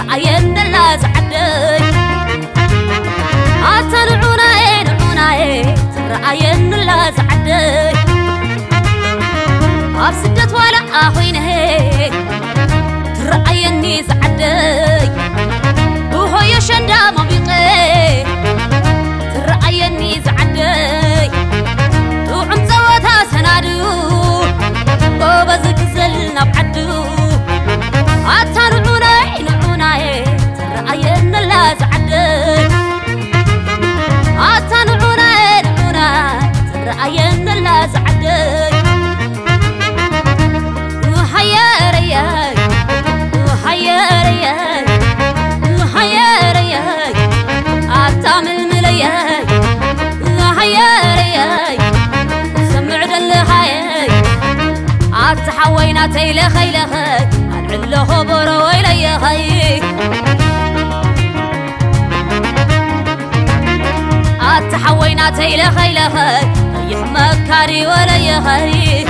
ترأين الله زعدي أتنعونا ترأين الله زعدي أبسدت ولا أخوينه ترأيني زعدي وهو يشندا مبيقي ترأيني زعدي وعم زواتها سنادو وبزك زلنا بعدو نعوناي ترأين الله زعدي نعوناي ترأين الله زعدي وحيا رياي أتعمل ملياي وحيا رياي سمع دلهاي أتحوينا تيلة خيلة خي أنعله خبر ويلي خي أتحوينا تيلة خيلة خي يحمى كاري ويلي خي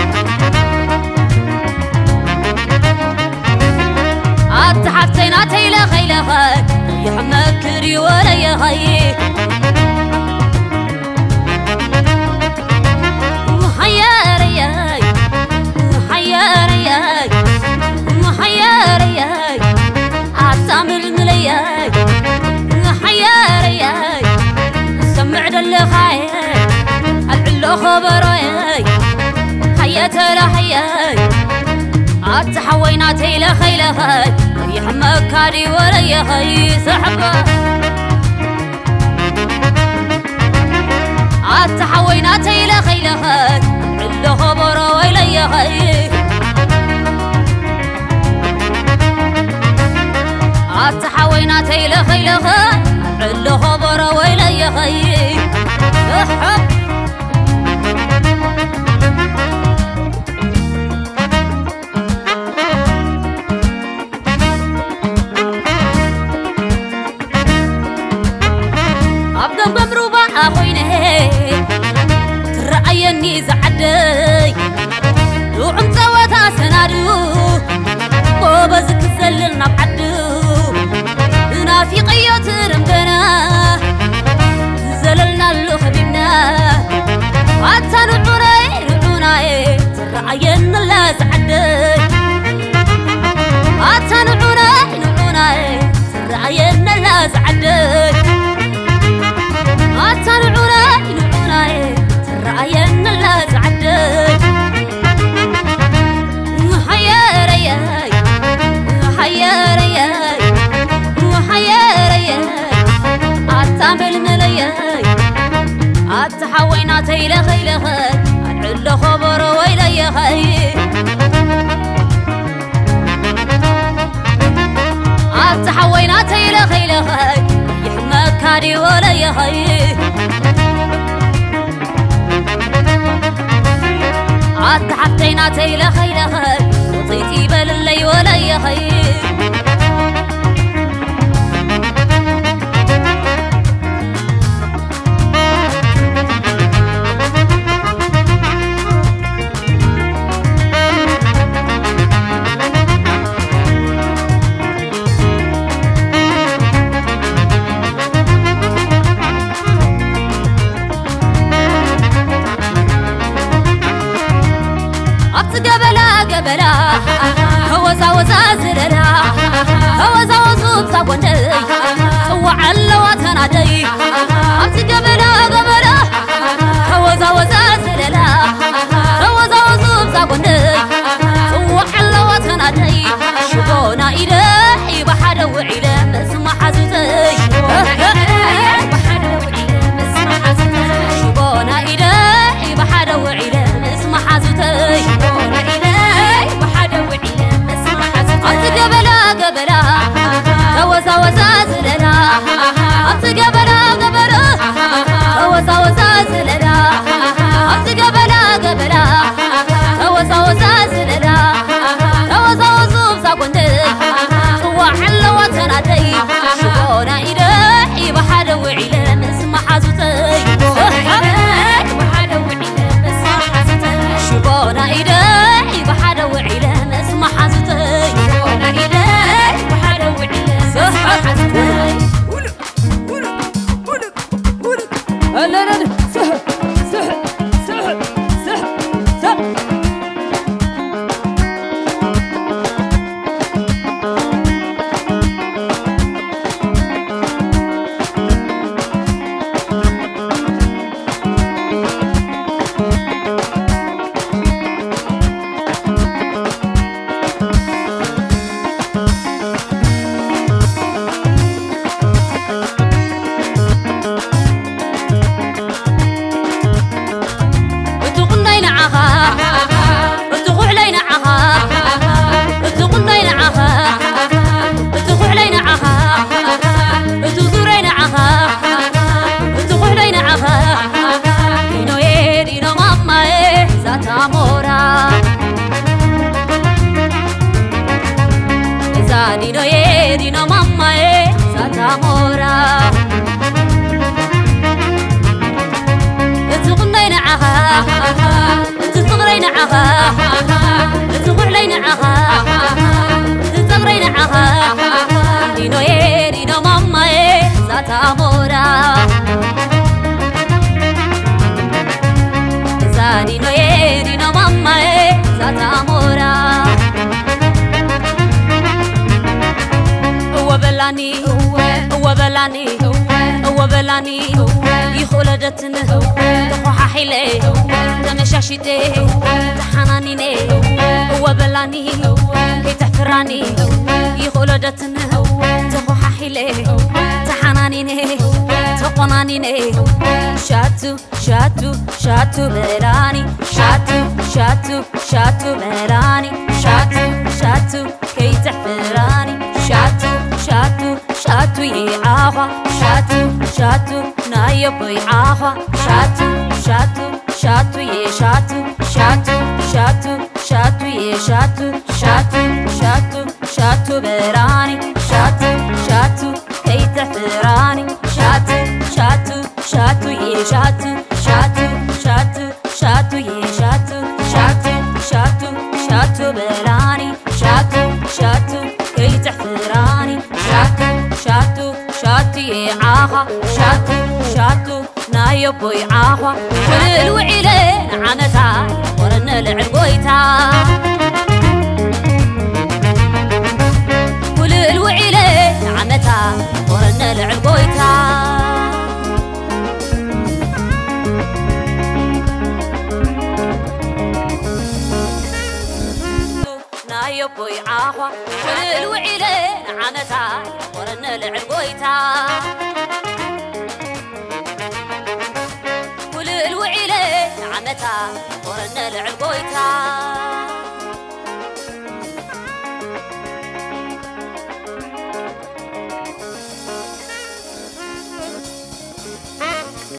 أتحفتينا تيلة خيلة خي يحمى كاري ويلي خي أتعمل ملياي حيارياي سمع دلخاي العلو خبراي حياة لحياي أتحوينا تيلا خيلا خاي يحمى كاري ولي خي سحبا أتحوينا تيلا خيلا خاي العلو خبراي ولي خي أتحوينا تيلا خيلا خي علو خبر ويلي خي احب أبدا بمروبا أخويني ترأيني زعدي وعم زواتا سنادو وبزك زللنا بعدو في قيوت رمبنا زللنا اللخبنا نعوناي ترأين الله زعدي نعوناي ترأين الله زعدي نعوناي ترأين الله زعدي أتعمل ملياي أتحوينا تيلا خيلا خي أنعله خبر ويلي خي أتحوينا تيلا خيلا خي يحمى كاري ولي خي أتحبتينا تيلا خيلا خي وطيتي بللي ولي خي قبلا هوزا وزا زللا هوزا وزوب صابوني وعلى وتنادي أبت قبلا هوزا وزا زللا هوزا وزوب صابوني وعلى وتنادي شبونا إلهي بحد وعلا مسمع حزوتي شبونا إلهي بحد وعلا مسمع حزوتي قبلا هوزا وزا زللا أبت قبلا هوزا وزا زللا أبت قبلا هوزا وزا زللا هوزا وزوب صابوني وحل وتنادي شبونا إلهي بحد وعلا مسمع حزوتي شبونا إلهي بحد وعلا مسمع حزوتي يدينا ماما ساتا مورا تغنينا عها تغرينا عها تغلينا عها تغرينا عها دينو يدينا ماما ساتا مورا دينو يدينا ماما ساتا مورا وبلاني وبلاني يخولدتنا تخوح حيلي تمشاشيتي تحنانيني وبلاني كي تحفراني يخولدتنا تخوح حيلي تحنانيني تقنانيني شاتو شاتو شاتو بلاني شاتو شاتو شاتو بلاني شاتو شاتو كي تحفراني شاتو شاتو شاتو يعاها شاتو شاتو نايب يعاها شاتو شاتو شاتو يشاتو شاتو شاتو شاتو يشاتو شاتو شاتو شاتو براني شاتو شاتو كي تحفراني شاتو شاتو شاتو يشاتو شاتو شاتو شاتو يشاتو شاتو شاتو شاتو براني شاتو شاتو كي تحفراني شاتو شاتو شاتو يعاها شاتو شاتو نايب يعاها والوعيلين عنتا ورن العرقويتا والوعيلين عنتا ورن العرقويتا نايب يعاها والوعيلين عنتا ورن العرقويتا